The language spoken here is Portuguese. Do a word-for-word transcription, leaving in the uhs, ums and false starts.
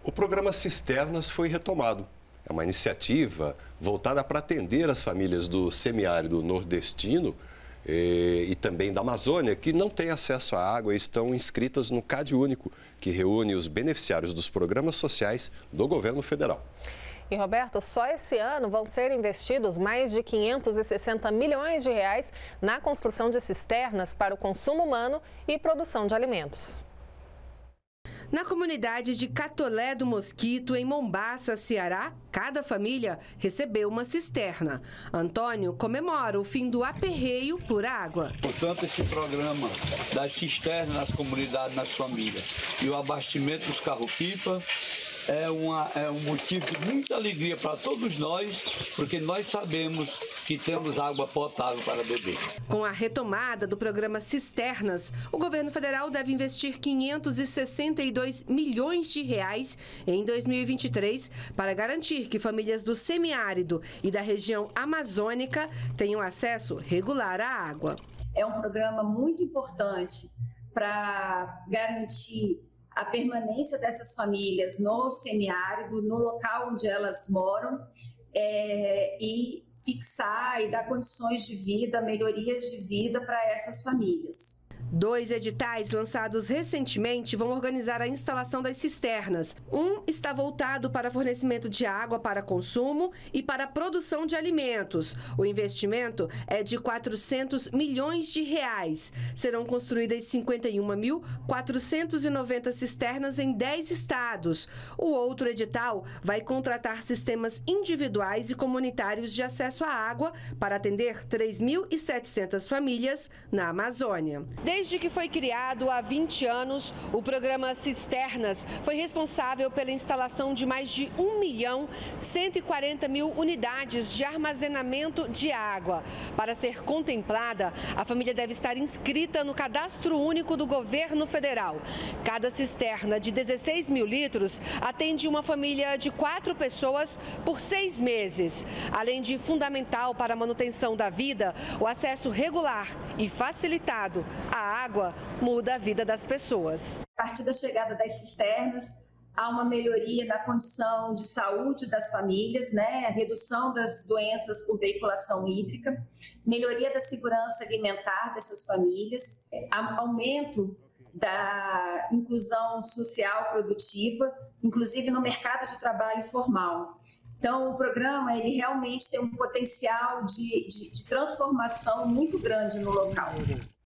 O programa Cisternas foi retomado. É uma iniciativa voltada para atender as famílias do semiárido nordestino e, e também da Amazônia que não têm acesso à água e estão inscritas no CadÚnico, que reúne os beneficiários dos programas sociais do governo federal. E, Roberto, só esse ano vão ser investidos mais de quinhentos e sessenta milhões de reais na construção de cisternas para o consumo humano e produção de alimentos. Na comunidade de Catolé do Mosquito, em Mombaça, Ceará, cada família recebeu uma cisterna. Antônio comemora o fim do aperreio por água. Portanto, esse programa das cisternas nas comunidades, nas famílias e o abastecimento dos carro-pipa é, uma, é um motivo de muita alegria para todos nós, porque nós sabemos que temos água potável para beber. Com a retomada do programa Cisternas, o governo federal deve investir quinhentos e sessenta e dois milhões de reais em dois mil e vinte e três para garantir que famílias do semiárido e da região amazônica tenham acesso regular à água. É um programa muito importante para garantir a permanência dessas famílias no semiárido, no local onde elas moram, é, e fixar e dar condições de vida, melhorias de vida para essas famílias. Dois editais lançados recentemente vão organizar a instalação das cisternas. Um está voltado para fornecimento de água para consumo e para a produção de alimentos. O investimento é de quatrocentos milhões de reais. Serão construídas cinquenta e uma mil quatrocentas e noventa cisternas em dez estados. O outro edital vai contratar sistemas individuais e comunitários de acesso à água para atender três mil e setecentas famílias na Amazônia. Desde que foi criado há vinte anos, o programa Cisternas foi responsável pela instalação de mais de um milhão cento e quarenta mil unidades de armazenamento de água. Para ser contemplada, a família deve estar inscrita no Cadastro Único do Governo Federal. Cada cisterna de dezesseis mil litros atende uma família de quatro pessoas por seis meses. Além de fundamental para a manutenção da vida, o acesso regular e facilitado à água muda a vida das pessoas. A partir da chegada das cisternas, há uma melhoria na condição de saúde das famílias, né? A redução das doenças por veiculação hídrica, melhoria da segurança alimentar dessas famílias, aumento da inclusão social produtiva, inclusive no mercado de trabalho formal. Então, o programa ele realmente tem um potencial de, de, de transformação muito grande no local.